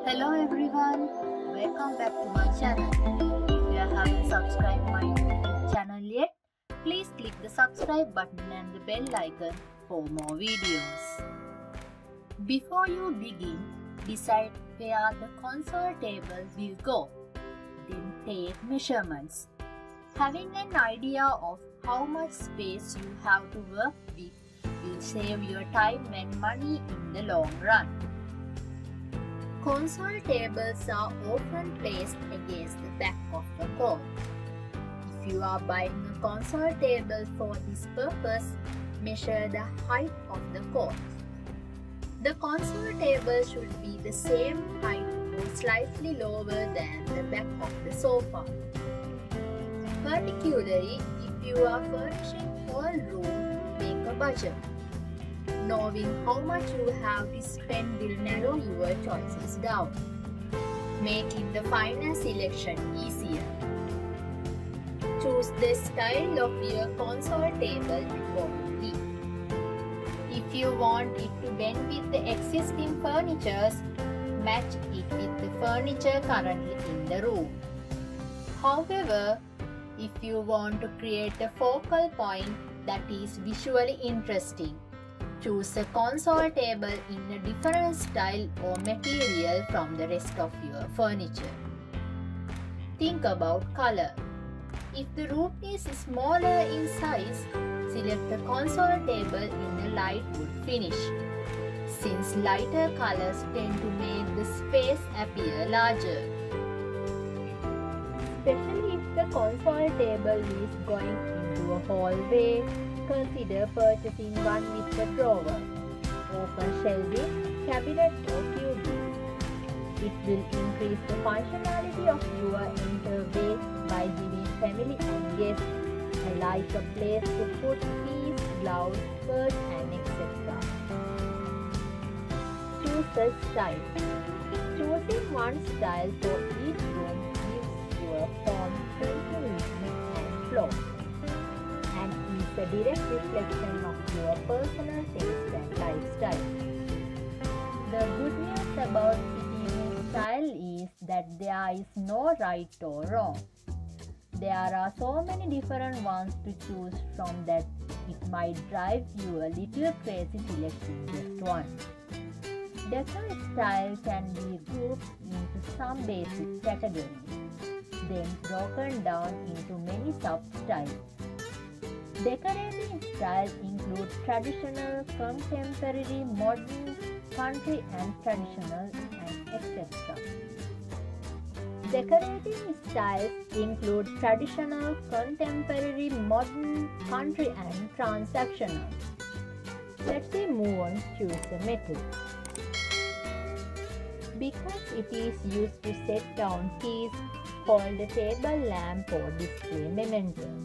Hello everyone, welcome back to my channel. If you haven't subscribed my YouTube channel yet, please click the subscribe button and the bell icon for more videos. Before you begin, decide where the console table will go. Then take measurements. Having an idea of how much space you have to work with will save your time and money in the long run. Console tables are often placed against the back of the court. If you are buying a console table for this purpose, measure the height of the court. The console table should be the same height or slightly lower than the back of the sofa. Particularly if you are furnishing whole room, make a budget. Knowing how much you have to spend will narrow your choices down, making the final selection easier. Choose the style of your console table accordingly. If you want it to blend with the existing furniture, match it with the furniture currently in the room. However, if you want to create a focal point that is visually interesting, choose a console table in a different style or material from the rest of your furniture. Think about color. If the room is smaller in size, select a console table in a light wood finish, since lighter colors tend to make the space appear larger. Especially if the console table is going into a hallway, consider purchasing one with a drawer, open shelving, cabinet or cubby. It will increase the functionality of your entryway by giving family and guests alike a place to put keys, gloves, purse and etc. Choose a style. Choosing one style for each room gives your home simplicity and flow, and is a direct reflection of your personal taste and lifestyle. The good news about picking a style is that there is no right or wrong. There are so many different ones to choose from that it might drive you a little crazy selecting just one. Decor style can be grouped into some basic categories, then broken down into many sub-styles. Decorating styles include traditional, contemporary, modern, country and traditional, and etc. Decorating styles include traditional, contemporary, modern, country and transactional. Let's move on to choose a method. Because it is used to set down keys, hold a table lamp or display mementos.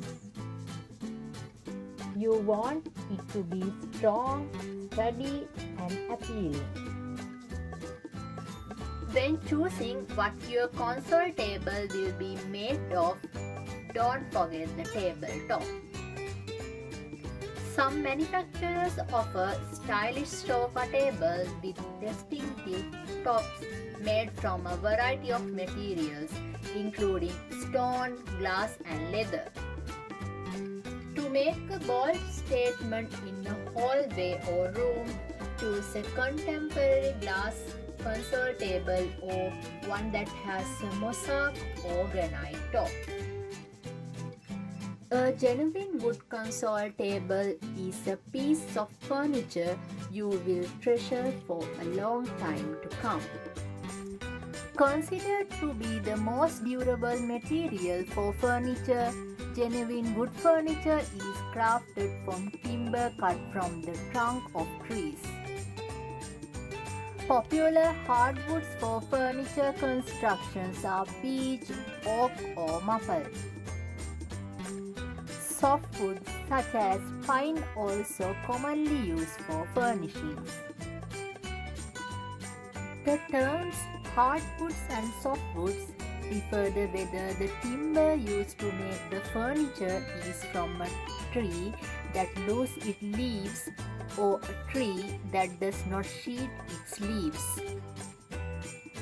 You want it to be strong, sturdy and appealing. When choosing what your console table will be made of, don't forget the tabletop. Some manufacturers offer stylish sofa tables with distinctive tops made from a variety of materials, including stone, glass and leather. To make a bold statement in a hallway or room, choose a contemporary glass console table or one that has a mosaic or granite top. A genuine wood console table is a piece of furniture you will treasure for a long time to come. Considered to be the most durable material for furniture, genuine wood furniture is crafted from timber cut from the trunk of trees. Popular hardwoods for furniture constructions are beech, oak or maple. Softwoods such as pine also commonly used for furnishings. The terms hardwoods and softwoods refer to whether the timber used to make the furniture is from a tree that loses its leaves or a tree that does not sheet its leaves.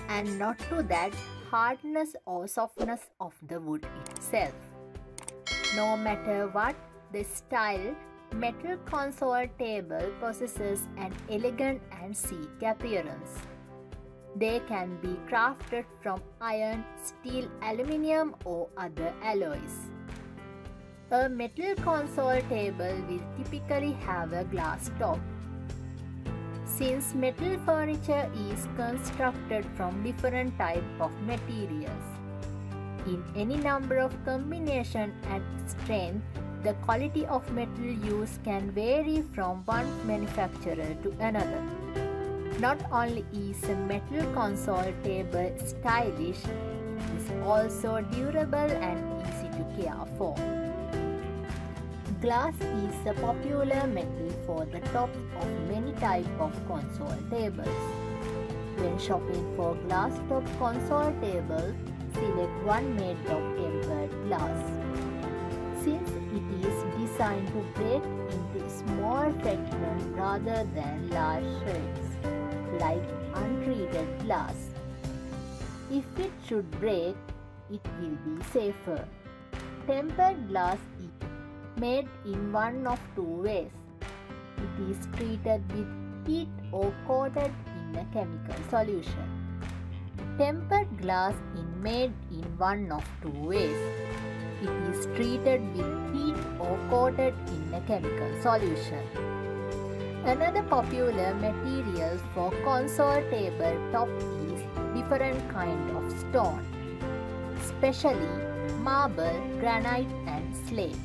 and not to that hardness or softness of the wood itself. No matter what the style, metal console table possesses an elegant and chic appearance. They can be crafted from iron, steel, aluminium or other alloys. A metal console table will typically have a glass top. Since metal furniture is constructed from different types of materials, in any number of combination and strength, the quality of metal used can vary from one manufacturer to another. Not only is a metal console table stylish, it is also durable and easy to care for. Glass is a popular metal for the tops of many types of console tables. When shopping for glass top console tables, select one made of tempered glass. Since it is designed to break into small fragments rather than large shreds, like untreated glass. If it should break, it will be safer. Tempered glass is made in one of two ways. It is treated with heat or coated in a chemical solution. Tempered glass is made in one of two ways. It is treated with heat or coated in a chemical solution. Another popular material for console table top is different kind of stone, especially marble, granite and slate.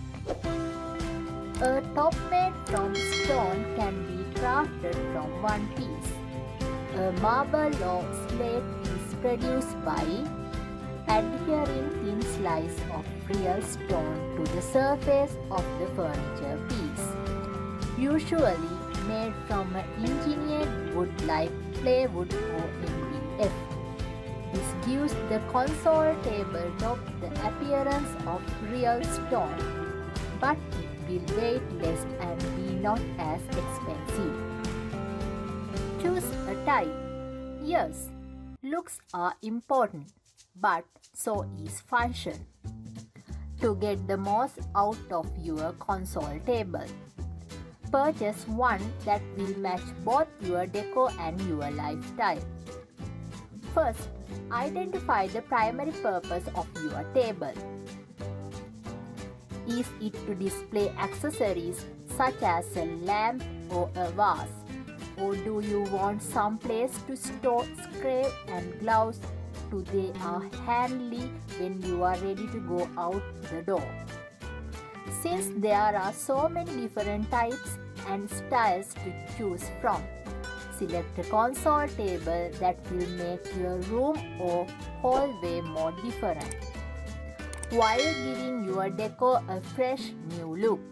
A top made from stone can be crafted from one piece. A marble or slate is produced by adhering thin slice of real stone to the surface of the furniture piece, usually made from an engineered wood like plywood or MDF. This gives the console table top the appearance of real stone, but it will weigh less and be not as expensive. Choose a type. Yes, looks are important, but so is function. To get the most out of your console table, purchase one that will match both your decor and your lifestyle. First, identify the primary purpose of your table. Is it to display accessories such as a lamp or a vase? Or do you want some place to store scrape and gloves so they are handy when you are ready to go out the door? Since there are so many different types and styles to choose from, select a console table that will make your room or hallway more different, while giving your decor a fresh new look.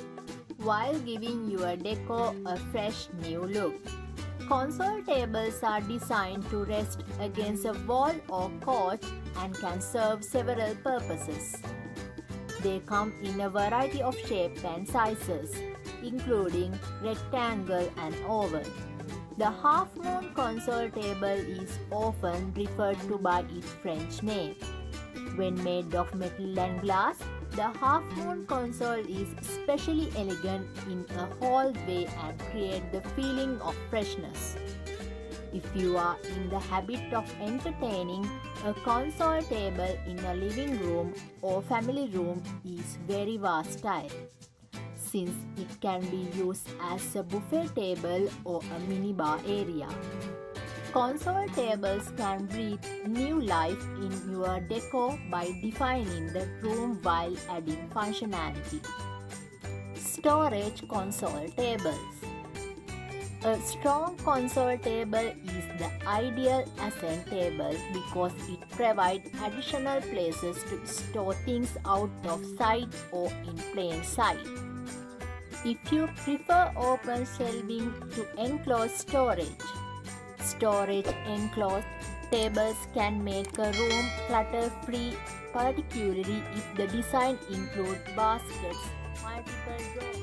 Console tables are designed to rest against a wall or couch and can serve several purposes. They come in a variety of shapes and sizes, including rectangle and oval. The half-moon console table is often referred to by its French name. When made of metal and glass, the half-moon console is especially elegant in a hallway and creates the feeling of freshness. If you are in the habit of entertaining, a console table in a living room or family room is very versatile, since it can be used as a buffet table or a mini bar area. Console tables can breathe new life in your decor by defining the room while adding functionality. Storage console tables. A strong console table is the ideal ascent table because it provides additional places to store things out of sight or in plain sight. If you prefer open shelving to enclosed storage enclosed tables can make a room clutter-free, particularly if the design includes baskets, multiple drawers.